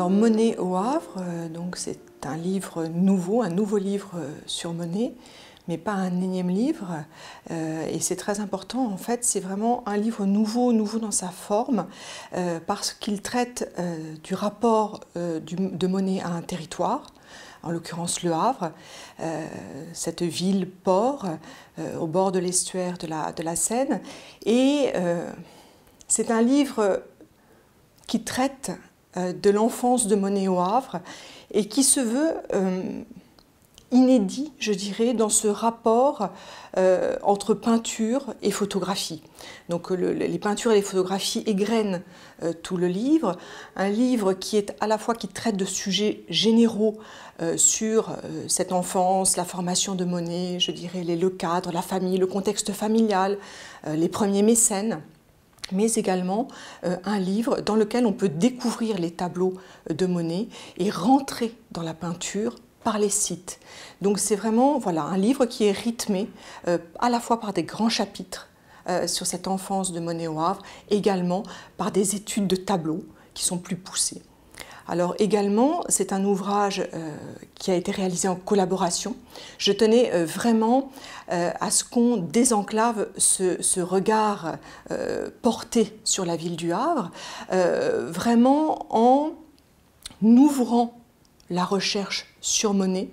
Alors Monet au Havre, donc c'est un livre nouveau, un nouveau livre sur Monet, mais pas un énième livre. Et c'est très important, en fait, c'est vraiment un livre nouveau dans sa forme, parce qu'il traite du rapport de Monet à un territoire, en l'occurrence Le Havre, cette ville-port au bord de l'estuaire de la Seine. Et c'est un livre qui traite de l'enfance de Monet au Havre et qui se veut inédit, je dirais, dans ce rapport entre peinture et photographie. Donc les peintures et les photographies égrènent tout le livre. Un livre qui est à la fois qui traite de sujets généraux sur cette enfance, la formation de Monet, je dirais le cadre, la famille, le contexte familial, les premiers mécènes, mais également un livre dans lequel on peut découvrir les tableaux de Monet et rentrer dans la peinture par les sites. Donc c'est vraiment voilà, un livre qui est rythmé à la fois par des grands chapitres sur cette enfance de Monet au Havre, également par des études de tableaux qui sont plus poussées. Alors également, c'est un ouvrage qui a été réalisé en collaboration. Je tenais vraiment à ce qu'on désenclave ce regard porté sur la ville du Havre, vraiment en ouvrant la recherche sur Monet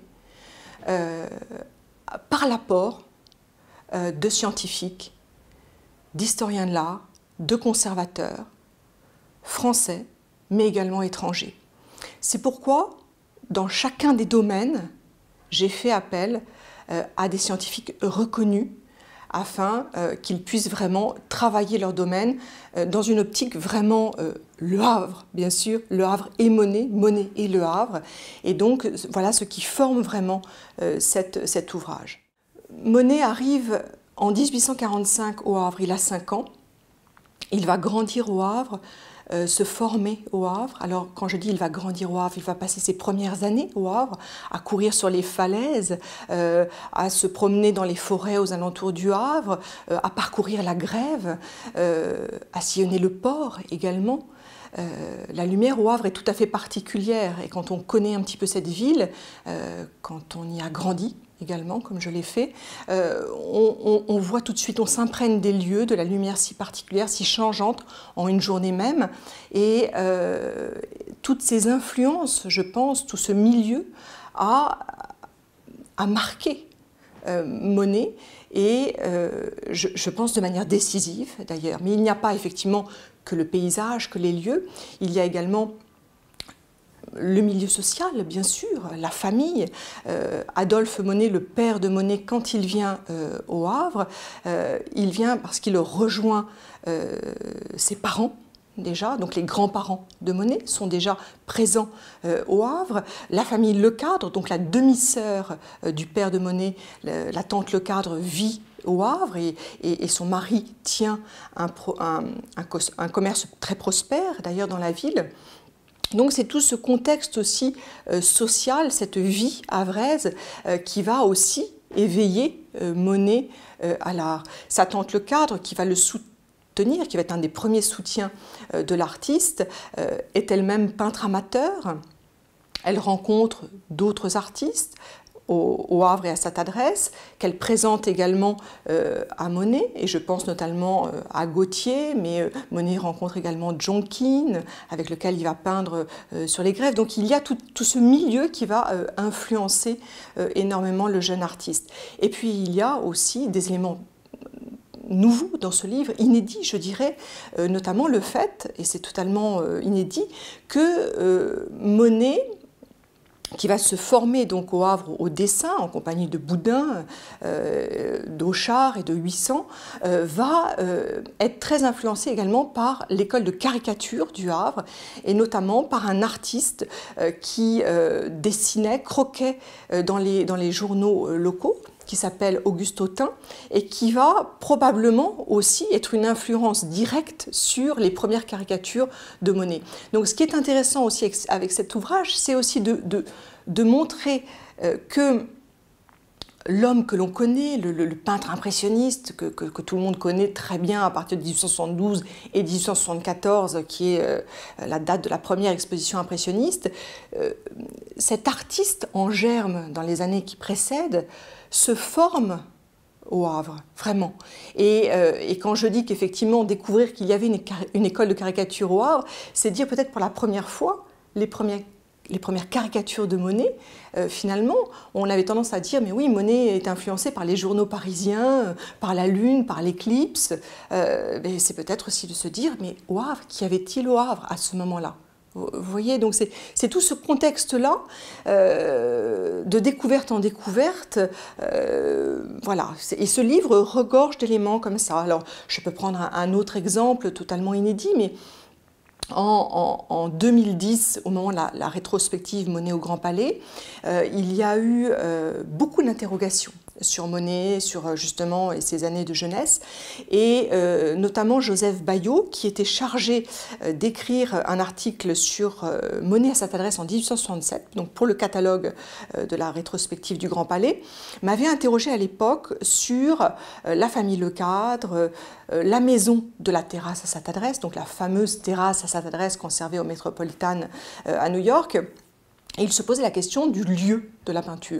par l'apport de scientifiques, d'historiens de l'art, de conservateurs, français, mais également étrangers. C'est pourquoi, dans chacun des domaines, j'ai fait appel à des scientifiques reconnus afin qu'ils puissent vraiment travailler leur domaine dans une optique vraiment Le Havre, bien sûr, Le Havre et Monet, Monet et Le Havre. Et donc, voilà ce qui forme vraiment cet ouvrage. Monet arrive en 1845 au Havre, il a 5 ans. Il va grandir au Havre, se former au Havre. Alors quand je dis il va grandir au Havre, il va passer ses premières années au Havre, à courir sur les falaises, à se promener dans les forêts aux alentours du Havre, à parcourir la Grève, à sillonner le port également. La lumière au Havre est tout à fait particulière et quand on connaît un petit peu cette ville, quand on y a grandi, également, comme je l'ai fait, on voit tout de suite, on s'imprègne des lieux, de la lumière si particulière, si changeante en une journée même. Et toutes ces influences, je pense, tout ce milieu a marqué Monet et je pense de manière décisive d'ailleurs. Mais il n'y a pas effectivement que le paysage, que les lieux, il y a également le milieu social, bien sûr, la famille. Adolphe Monet, le père de Monet, quand il vient au Havre, il vient parce qu'il rejoint ses parents, déjà, donc les grands-parents de Monet sont déjà présents au Havre. La famille Lecadre, donc la demi-sœur du père de Monet, la tante Lecadre, vit au Havre et son mari tient un commerce très prospère, d'ailleurs, dans la ville. Donc c'est tout ce contexte aussi social, cette vie havraise qui va aussi éveiller Monet à l'art. Sa tante Lecadre, qui va le soutenir, qui va être un des premiers soutiens de l'artiste, est elle-même peintre amateur. Elle rencontre d'autres artistes au Havre et à cette adresse, qu'elle présente également à Monet, et je pense notamment à Gautier, mais Monet rencontre également Jonkin, avec lequel il va peindre sur les grèves. Donc il y a tout ce milieu qui va influencer énormément le jeune artiste. Et puis il y a aussi des éléments nouveaux dans ce livre, inédits je dirais, notamment le fait, et c'est totalement inédit, que Monet, qui va se former donc au Havre au dessin en compagnie de Boudin, d'Auchard et de Huyssan, va être très influencé également par l'école de caricature du Havre et notamment par un artiste qui dessinait, croquait dans les journaux locaux, qui s'appelle Auguste Autain et qui va probablement aussi être une influence directe sur les premières caricatures de Monet. Donc ce qui est intéressant aussi avec cet ouvrage, c'est aussi de montrer que l'homme que l'on connaît, le peintre impressionniste que tout le monde connaît très bien à partir de 1872 et 1874, qui est la date de la première exposition impressionniste, cet artiste en germe dans les années qui précèdent se forme au Havre, vraiment. Et quand je dis qu'effectivement, découvrir qu'il y avait une école de caricature au Havre, c'est dire peut-être pour la première fois les premières caricatures de Monet. Finalement, on avait tendance à dire, mais oui, Monet est influencé par les journaux parisiens, par la Lune, par l'éclipse. C'est peut-être aussi de se dire, mais au Havre, qu'y avait-il au Havre à ce moment-là ? Vous voyez, donc c'est tout ce contexte-là de découverte en découverte. Voilà. Et ce livre regorge d'éléments comme ça. Alors, je peux prendre un autre exemple totalement inédit, mais en 2010, au moment de la rétrospective Monet au Grand Palais, il y a eu beaucoup d'interrogations sur Monet, sur justement ses années de jeunesse, et notamment Joseph Bayot, qui était chargé d'écrire un article sur Monet à cette adresse en 1867, donc pour le catalogue de la rétrospective du Grand Palais, m'avait interrogé à l'époque sur la famille Lecadre, la maison de la terrasse à cette adresse, donc la fameuse terrasse à cette adresse conservée au Metropolitan à New York, et il se posait la question du lieu de la peinture.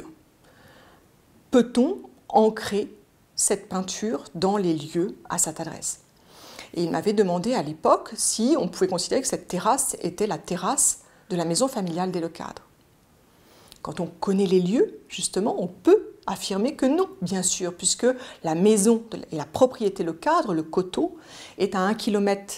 Peut-on ancrer cette peinture dans les lieux à cette adresse? Et il m'avait demandé à l'époque si on pouvait considérer que cette terrasse était la terrasse de la maison familiale des Lecadre. Quand on connaît les lieux, justement, on peut affirmer que non, bien sûr, puisque la maison et la propriété Lecadre, le coteau, est à 1 kilomètre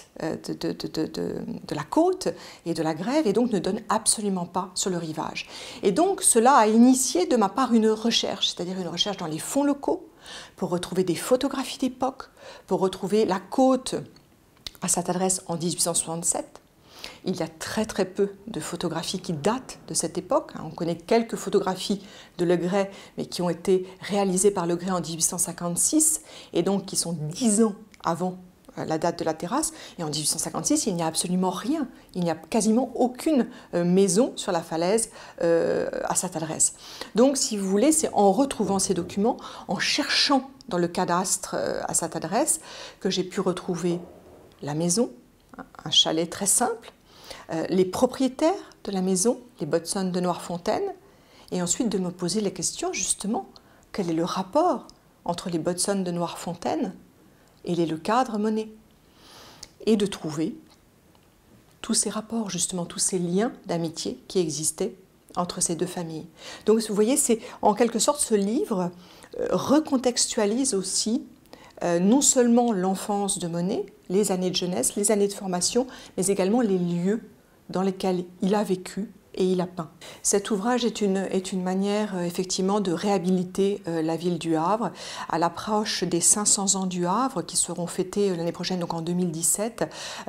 de la côte et de la grève, et donc ne donne absolument pas sur le rivage. Et donc cela a initié de ma part une recherche, c'est-à-dire une recherche dans les fonds locaux, pour retrouver des photographies d'époque, pour retrouver la côte à cette adresse en 1867. Il y a très très peu de photographies qui datent de cette époque. On connaît quelques photographies de Legray, mais qui ont été réalisées par Legray en 1856, et donc qui sont 10 ans avant la date de la terrasse. Et en 1856, il n'y a absolument rien. Il n'y a quasiment aucune maison sur la falaise à cette adresse. Donc, si vous voulez, c'est en retrouvant ces documents, en cherchant dans le cadastre à cette adresse, que j'ai pu retrouver la maison, un chalet très simple, les propriétaires de la maison, les Bodson de Noirfontaine, et ensuite de me poser la question justement, quel est le rapport entre les Bodson de Noirfontaine et les Lecadre Monet, et de trouver tous ces rapports, justement, tous ces liens d'amitié qui existaient entre ces deux familles. Donc vous voyez, c'est en quelque sorte ce livre recontextualise aussi non seulement l'enfance de Monet, les années de jeunesse, les années de formation, mais également les lieux dans lesquels il a vécu et il a peint. Cet ouvrage est une manière effectivement de réhabiliter la ville du Havre à l'approche des 500 ans du Havre qui seront fêtés l'année prochaine, donc en 2017.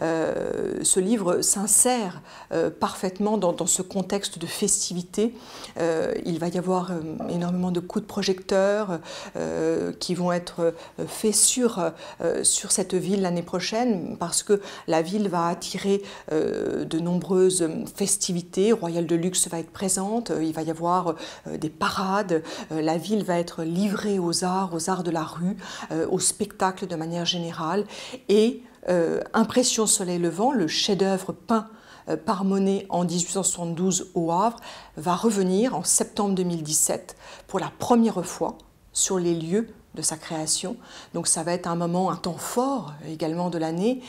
Ce livre s'insère parfaitement dans ce contexte de festivité. Il va y avoir énormément de coups de projecteur qui vont être faits sur cette ville l'année prochaine, parce que la ville va attirer de nombreuses festivités. Royal de Luxe va être présente, il va y avoir des parades, la ville va être livrée aux arts de la rue, au spectacle de manière générale, et Impression Soleil Levant, le chef-d'œuvre peint par Monet en 1872 au Havre, va revenir en septembre 2017 pour la première fois sur les lieux de sa création. Donc ça va être un temps fort également de l'année,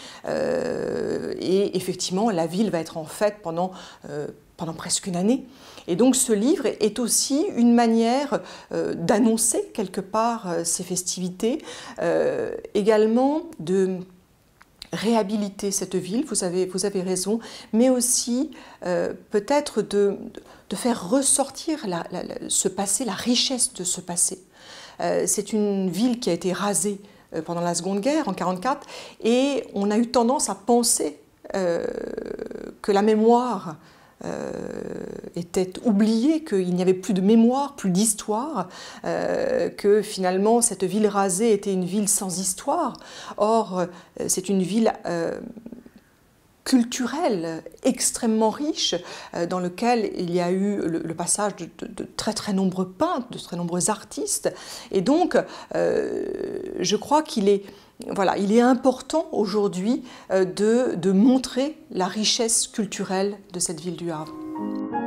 et effectivement la ville va être en fête pendant presque une année. Et donc ce livre est aussi une manière d'annoncer quelque part ces festivités, également de réhabiliter cette ville, vous avez raison, mais aussi peut-être de faire ressortir ce passé, la richesse de ce passé. C'est une ville qui a été rasée pendant la Seconde Guerre, en 1944, et on a eu tendance à penser que la mémoire était oubliée, qu'il n'y avait plus de mémoire, plus d'histoire, que finalement cette ville rasée était une ville sans histoire. Or, c'est une ville culturel extrêmement riche dans lequel il y a eu le passage de très nombreux peintres, de très nombreux artistes. Et donc, je crois qu'il est, voilà, il est important aujourd'hui de montrer la richesse culturelle de cette ville du Havre.